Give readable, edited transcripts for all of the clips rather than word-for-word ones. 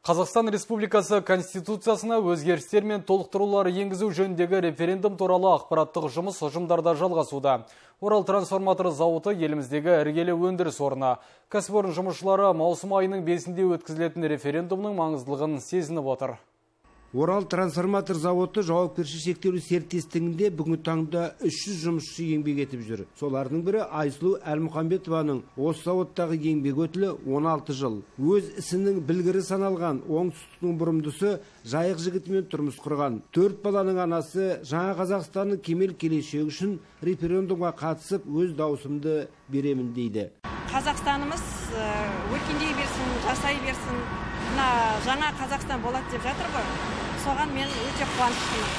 Қазақстан Республикасы Конституциясына өзгерістер мен толықтырулар енгізу жөніндегі референдум туралы ақпараттық жұмыс ұжымдарда жалғасуда. Орал трансформатор зауыты еліміздегі іргелі өндіріс орны. Кәсіпорын жұмысшылары маусым айының 5-інде өткізілетін референдумның маңыздылығын сезініп отыр. Орал трансформатор зауыты жауапкершілігі шектеулі серіктестігінде бүгінгі таңда 300 жұмысшы еңбек етіп жүр. Солардың бірі Айсұлу Әлмұхамбетованың осы зауыттағы еңбек өтілі 16 жыл. Өз ісінің білгірі саналған оңтүстіктің бұрымдысы жайық жігітімен тұрмыс құрған. 4 баланың анасы жаңа Қазақстанның кемел келешегі үшін референдумға қатысып өз дауысымды беремін дейді. Қазақстанымыз өркендей берсін, жасай берсін. Жаңа Қазақстан болады деп жатыр ғой. Соған мен өте қуаныштымын.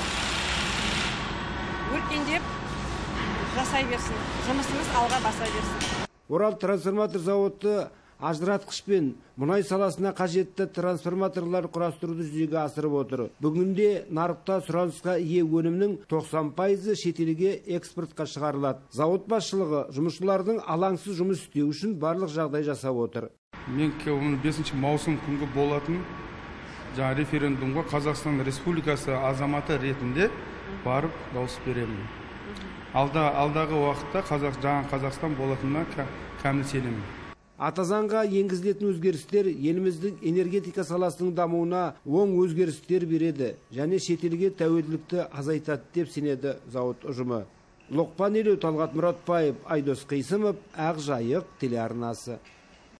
Өркендеп жасай берсін, жұмысымыз алға баса берсін. Орал трансформатор зауыты ажыратқыш пен мұнай саласына қажетті трансформаторлар құрастыруды жүзеге асырып отыр. Бүгінде нарықта сұранысқа ие өнімнің 90% шетелге экспортқа шығарылады. Зауыт басшылығы жұмысшылардың алаңсыз жұмыс істеу үшін барлық жағдай жасап отыр. Мен 5 маусым күнгі болатын жаңа референдумға Қазақстан Республикасы азаматы ретінде барып дауыс беремін. Алдағы уақытта жаңа Қазақстан болатынына кәміл сенемін. Ата заңға енгізілетін өзгерістер еліміздің энергетика саласының дамуына оң өзгерістер береді және шетелге тәуелділікті азайтады деп сенеді зауыт ұжымы. Лоқпан Елеу, Талғат Мұратбаев, Айдос Қисымов, Ақ Жайық телеарнасы.